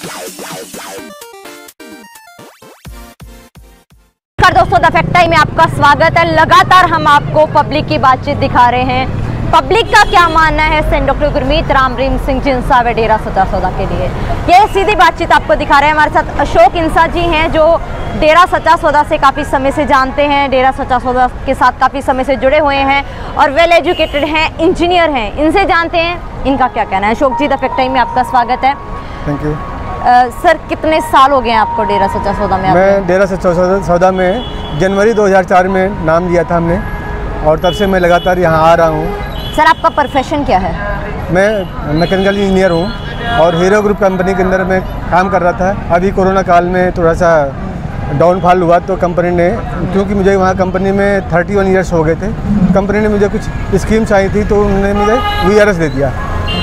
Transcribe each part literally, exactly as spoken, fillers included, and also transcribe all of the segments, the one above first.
दोस्तों, the fact time में आपका स्वागत है। लगातार हम आपको पब्लिक की बातचीत दिखा रहे हैं। पब्लिक का क्या मानना है सेंट डॉक्टर गुरमीत राम रहीम सिंह जिंसा व डेरा सच्चा सौदा के लिए, ये सीधी बातचीत आपको दिखा रहे हैं। हमारे साथ अशोक इंसा जी हैं जो डेरा सच्चा सौदा से काफ़ी समय से जानते हैं, डेरा सच्चा सौदा के साथ काफ़ी समय से जुड़े हुए हैं और वेल एजुकेटेड हैं, इंजीनियर हैं। इनसे जानते हैं इनका क्या कहना है। Ashok ji, the fact time में आपका स्वागत है। Thank you. सर, कितने साल हो गए हैं आपको डेरा सच्चा सौदा में? मैं डेरा सच्चा सौदा में जनवरी दो हज़ार चार में नाम लिया था हमने, और तब से मैं लगातार यहाँ आ रहा हूँ। सर, आपका प्रोफेशन क्या है? मैं मैकेनिकल इंजीनियर हूँ और हीरो ग्रुप कंपनी के अंदर मैं काम कर रहा था। अभी कोरोना काल में थोड़ा सा डाउनफॉल हुआ तो कंपनी ने, क्योंकि मुझे वहाँ कंपनी में थर्टी वन ईयर्स हो गए थे, कंपनी ने मुझे कुछ स्कीम्स आई थी तो उन्होंने मुझे वी आर एस दे दिया।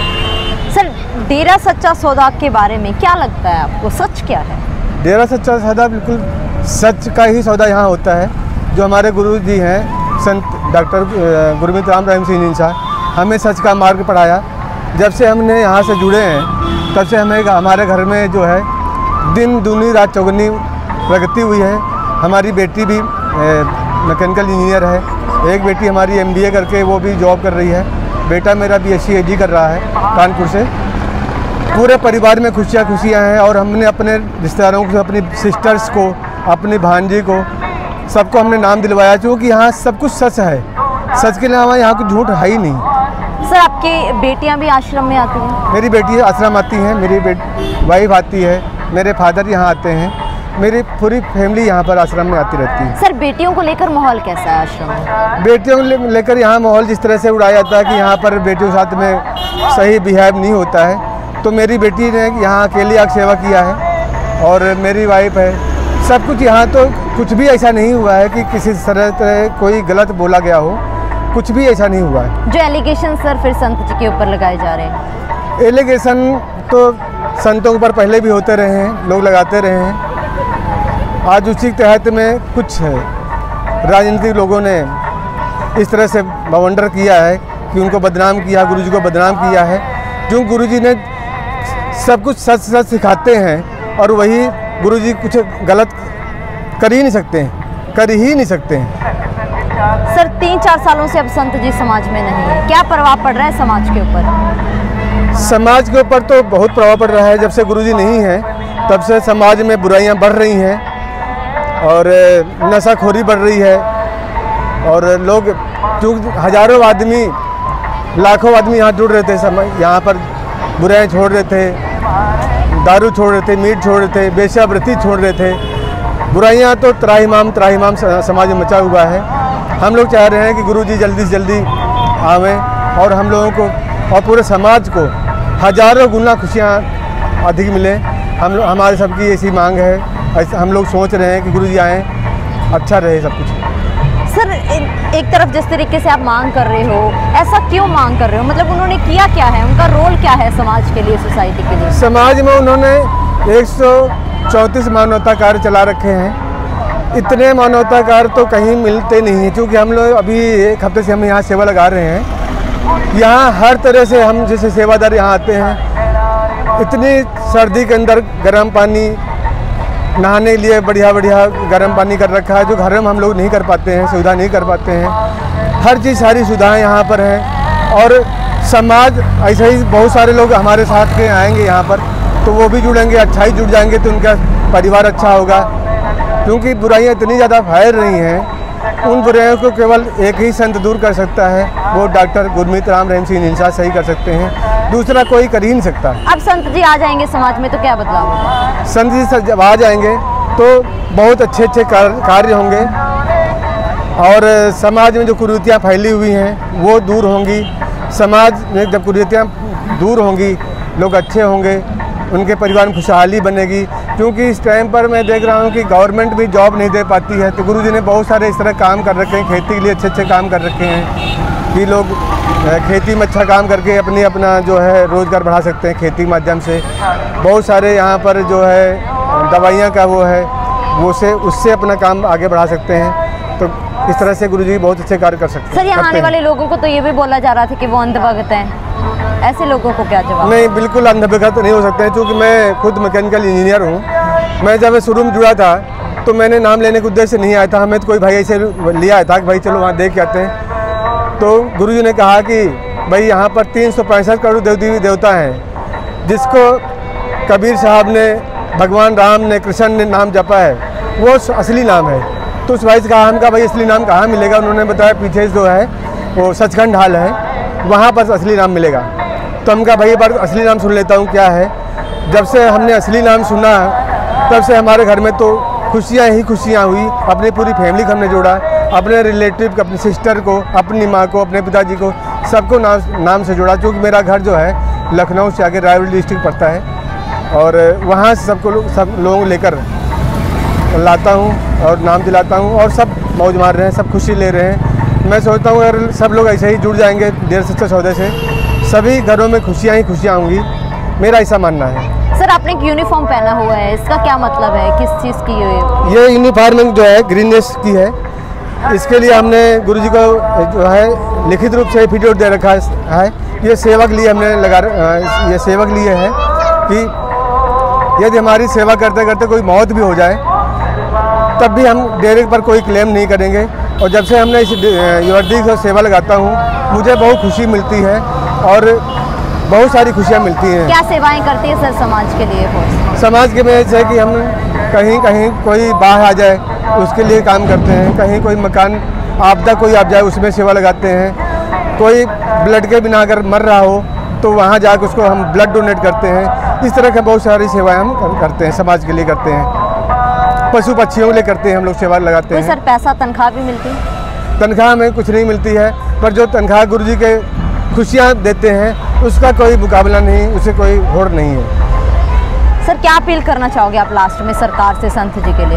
सर, डेरा सच्चा सौदा के बारे में क्या लगता है आपको, सच क्या है? डेरा सच्चा सौदा बिल्कुल सच का ही सौदा यहाँ होता है। जो हमारे गुरु जी हैं संत डॉक्टर गुरमीत राम रहीम सिंह जिंसा, हमें सच का मार्ग पढ़ाया। जब से हमने यहाँ से जुड़े हैं तब से हमें हमारे घर में जो है दिन दूनी रात चौगुनी प्रगति हुई है। हमारी बेटी भी मैकेनिकल इंजीनियर है, एक बेटी हमारी एम बी ए करके वो भी जॉब कर रही है, बेटा मेरा B S C A D कर रहा है कानपुर से। पूरे परिवार में खुशियाँ खुशियाँ हैं और हमने अपने रिश्तेदारों को, अपनी सिस्टर्स को, अपनी भांजी को, सबको हमने नाम दिलवाया, क्योंकि यहाँ सब कुछ सच है। सच के अलावा यहाँ कुछ झूठ है ही नहीं। सर, आपकी बेटियाँ भी आश्रम में आती हैं? मेरी बेटी आश्रम आती हैं, मेरी बेटी वाइफ आती है, मेरे फादर यहाँ आते हैं, मेरी पूरी फैमिली यहाँ पर आश्रम में आती रहती है। सर, बेटियों को लेकर माहौल कैसा है आश्रम में? बेटियों को लेकर यहाँ माहौल जिस तरह से उड़ाया जाता है कि यहाँ पर बेटियों के साथ में सही बिहेव नहीं होता है, तो मेरी बेटी ने यहाँ अकेली आग सेवा किया है और मेरी वाइफ है। सब कुछ यहाँ तो कुछ भी ऐसा नहीं हुआ है कि किसी तरह तरह कोई गलत बोला गया हो, कुछ भी ऐसा नहीं हुआ है। जो एलिगेशन सर फिर संत जी के ऊपर लगाए जा रहे हैं? एलिगेशन तो संतों के ऊपर पहले भी होते रहे हैं, लोग लगाते रहे हैं। आज उसी के तहत में कुछ राजनीतिक लोगों ने इस तरह से बवंडर किया है कि उनको बदनाम किया, गुरुजी को बदनाम किया है। क्यों गुरुजी ने सब कुछ सच सच सिखाते हैं और वही गुरुजी कुछ गलत कर ही नहीं सकते हैं, कर ही नहीं सकते हैं। सर, तीन चार सालों से अब संत जी समाज में नहीं है, क्या प्रभाव पड़ रहा है समाज के ऊपर? समाज के ऊपर तो बहुत प्रभाव पड़ रहा है। जब से गुरुजी नहीं है तब से समाज में बुराइयां बढ़ रही हैं और नशाखोरी बढ़ रही है और लोग, जो हजारों आदमी, लाखों आदमी यहाँ जुड़ रहे थे, यहाँ पर बुराइयां छोड़ रहे थे, दारू छोड़ रहे थे, मीट छोड़ रहे थे, वेश्यावृत्ति छोड़ रहे थे। बुराइयां तो त्राहिमाम त्राहिमाम समाज में मचा हुआ है। हम लोग चाह रहे हैं कि गुरुजी जल्दी से जल्दी आवें और हम लोगों को और पूरे समाज को हजारों गुना खुशियां अधिक मिले। हम लोग, हमारे सबकी ऐसी मांग है, ऐसा हम लोग सोच रहे हैं कि गुरुजी आएँ, अच्छा रहे सब कुछ। सर, एक तरफ जिस तरीके से आप मांग कर रहे हो, ऐसा क्यों मांग कर रहे हो? मतलब उन्होंने किया क्या है, उनका रोल क्या है समाज के लिए, सोसाइटी के लिए? समाज में उन्होंने एक सौ चौंतीस मानवता कार्य चला रखे हैं। इतने मानवता कार्य तो कहीं मिलते नहीं हैं, क्योंकि हम लोग अभी एक हफ्ते से हम यहाँ सेवा लगा रहे हैं। यहाँ हर तरह से हम जैसे सेवादार यहाँ आते हैं, इतनी सर्दी के अंदर गर्म पानी, नहाने के लिए बढ़िया बढ़िया गर्म पानी कर रखा है, जो घर में हम लोग नहीं कर पाते हैं, सुविधा नहीं कर पाते हैं। हर चीज़, सारी सुविधाएं यहाँ पर हैं और समाज ऐसे ही बहुत सारे लोग हमारे साथ के आएंगे यहाँ पर, तो वो भी जुड़ेंगे, अच्छा ही जुड़ जाएंगे तो उनका परिवार अच्छा होगा। क्योंकि बुराइयाँ इतनी ज़्यादा फैल रही हैं, उन बुराइयों को केवल एक ही संत दूर कर सकता है, वो डॉक्टर गुरमीत राम रहीम सिंह जिंसा सही कर सकते हैं, दूसरा कोई कर ही नहीं सकता। अब संत जी आ जाएंगे समाज में तो क्या बदलाव होगा? संत जी जब आ जाएंगे तो बहुत अच्छे अच्छे कार्य होंगे और समाज में जो कुरीतियाँ फैली हुई हैं वो दूर होंगी। समाज में जब कुरीतियाँ दूर होंगी, लोग अच्छे होंगे, उनके परिवार में खुशहाली बनेगी। क्योंकि इस टाइम पर मैं देख रहा हूँ कि गवर्नमेंट भी जॉब नहीं दे पाती है, तो गुरुजी ने बहुत सारे इस तरह काम कर रखे हैं, खेती के लिए अच्छे अच्छे काम कर रखे हैं कि लोग खेती में अच्छा काम करके अपनी अपना जो है रोज़गार बढ़ा सकते हैं खेती के माध्यम से। बहुत सारे यहाँ पर जो है दवाइयाँ का वो है, वो से उससे अपना काम आगे बढ़ा सकते हैं। तो इस तरह से गुरुजी बहुत अच्छे कार्य कर सकते हैं। सर, यहाँ आने वाले लोगों को तो ये भी बोला जा रहा था कि वो अंधभक्त हैं, ऐसे लोगों को क्या जवाब? नहीं, बिल्कुल अंधविश्वास तो नहीं हो सकते हैं, क्योंकि मैं खुद मैकेनिकल इंजीनियर हूँ। मैं जब शुरू में जुड़ा था तो मैंने नाम लेने के उद्देश्य से नहीं आया था, हमें तो कोई भाई ऐसे लिया आया था कि भाई चलो वहाँ देख के आते हैं। तो गुरुजी ने कहा कि भाई यहाँ पर तीन सौ पैंसठ करोड़ देव देवी देवता हैं, जिसको कबीर साहब ने, भगवान राम ने, कृष्ण ने नाम जपा है, वो असली नाम है। तो उस भाई से कहा, हम कहा भाई असली नाम कहाँ मिलेगा? उन्होंने बताया पीछे जो है वो सचखंड हाल है, वहाँ पर असली नाम मिलेगा। तो हम कहा भाई बार असली नाम सुन लेता हूँ क्या है। जब से हमने असली नाम सुना तब से हमारे घर में तो खुशियाँ ही खुशियाँ हुई। अपनी पूरी फैमिली को हमने जोड़ा, अपने रिलेटिव को, अपनी सिस्टर को, अपनी माँ को, अपने पिताजी को, सबको नाम नाम से जोड़ा। क्योंकि मेरा घर जो है लखनऊ से आगे रायबरेली डिस्ट्रिक्ट पड़ता है, और वहाँ से सबको सब लोगों को लेकर लाता हूँ और नाम दिलाता हूँ, और सब मौज मार रहे हैं, सब खुशी ले रहे हैं। मैं सोचता हूँ अगर सब लोग ऐसे ही जुड़ जाएंगे डेढ़ सच्चे सौदे से, सभी घरों में खुशियाँ ही खुशियाँ होंगी, मेरा ऐसा मानना है। सर, आपने एक यूनिफॉर्म पहना हुआ है, इसका क्या मतलब है? किस चीज़ की है ये? यूनिफॉर्म जो है ग्रीनेस की है। इसके लिए हमने गुरुजी को जो है लिखित रूप से एफिडेविट दे रखा है। ये सेवा के लिए हमने लगा, ये सेवा के लिए है कि यदि हमारी सेवा करते करते कोई मौत भी हो जाए तब भी हम डेरे पर कोई क्लेम नहीं करेंगे। और जब से हमने इस वर्दी से सेवा लगाता हूँ, मुझे बहुत खुशी मिलती है और बहुत सारी खुशियाँ मिलती हैं। क्या सेवाएं करती है सर समाज के लिए? समाज के में जैसे कि हम कहीं कहीं कोई बाढ़ आ जाए उसके लिए काम करते हैं, कहीं कोई मकान आपदा कोई आप जाए उसमें सेवा लगाते हैं, कोई ब्लड के बिना अगर मर रहा हो तो वहाँ जाकर उसको हम ब्लड डोनेट करते हैं। इस तरह की बहुत सारी सेवाएं हम करते हैं, समाज के लिए करते हैं, पशु पक्षियों के लिए करते हैं, हम लोग सेवा लगाते हैं। सर, पैसा तनख्वाह भी मिलती है? तनख्वाह में कुछ नहीं मिलती है, पर जो तनख्वाह गुरुजी के खुशियाँ देते हैं उसका कोई मुकाबला नहीं, उसे कोई होड़ नहीं है। सर, क्या अपील करना चाहोगे आप लास्ट में सरकार से, संत जी के लिए?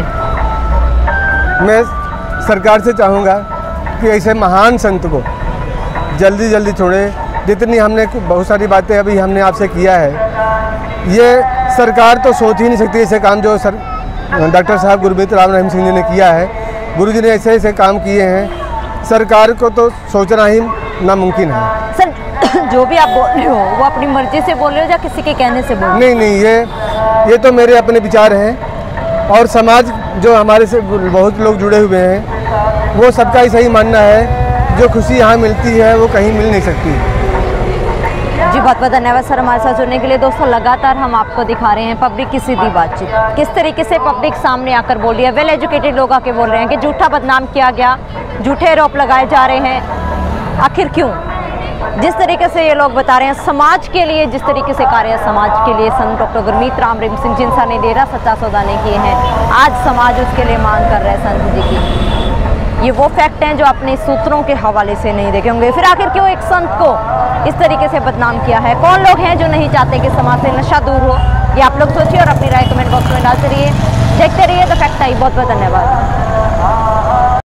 मैं सरकार से चाहूँगा कि ऐसे महान संत को जल्दी जल्दी छोड़े। जितनी हमने बहुत सारी बातें अभी हमने आपसे किया है, ये सरकार तो सोच ही नहीं सकती ऐसे काम जो सर डॉक्टर साहब गुरमीत राम रहीम सिंह जी ने किया है। गुरुजी ने ऐसे ऐसे काम किए हैं, सरकार को तो सोचना ही नामुमकिन है। सर, जो भी आप बोल रहे हो वो अपनी मर्जी से बोल रहे हो या किसी के कहने से बोल रहे हो? नहीं नहीं, ये ये तो मेरे अपने विचार हैं, और समाज जो हमारे से बहुत लोग जुड़े हुए हैं वो सबका ऐसा ही मानना है, जो खुशी यहाँ मिलती है वो कहीं मिल नहीं सकती। जी, बहुत बहुत धन्यवाद सर हमारे साथ जुड़ने के लिए। दोस्तों, लगातार हम आपको दिखा रहे हैं पब्लिक की सीधी बातचीत, किस तरीके से पब्लिक सामने आकर बोल रही है। वेल एजुकेटेड लोग आके बोल रहे हैं कि झूठा बदनाम किया गया, झूठे आरोप लगाए जा रहे हैं, आखिर क्यों? जिस तरीके से ये लोग बता रहे हैं समाज के लिए, जिस तरीके से कार्य समाज के लिए संत डॉक्टर गुरमीत राम रहीम सिंह जिनसा ने डेरा सच्चा सौदा ने किए हैं, आज समाज उसके लिए मांग कर रहा है संत जी की। ये वो फैक्ट हैं जो अपने सूत्रों के हवाले से नहीं देखे होंगे। फिर आखिर क्यों एक संत को इस तरीके से बदनाम किया है? कौन लोग हैं जो नहीं चाहते कि समाज से नशा दूर हो? ये आप लोग सोचिए और अपनी राय कमेंट बॉक्स में डालते रहिए। देखते रहिए द फैक्ट आई। बहुत बहुत धन्यवाद।